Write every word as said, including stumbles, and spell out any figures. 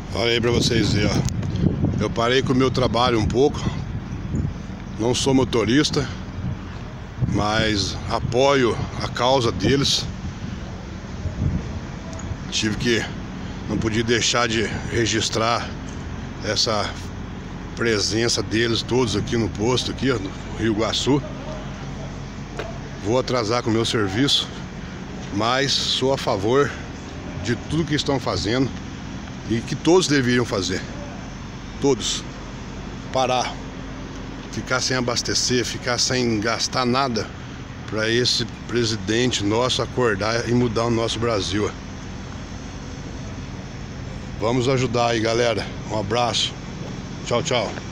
Olha aí pra vocês verem, ó. Eu parei com o meu trabalho um pouco. Não sou motorista, mas apoio a causa deles. Tive que... Não podia deixar de registrar essa presença deles todos aqui no posto, aqui, ó, no Rio Iguaçu. Vou atrasar com o meu serviço, mas sou a favor de tudo que estão fazendo e que todos deveriam fazer. Todos. Parar. Ficar sem abastecer, ficar sem gastar nada, para esse presidente nosso acordar e mudar o nosso Brasil. Vamos ajudar aí, galera. Um abraço. Tchau, tchau.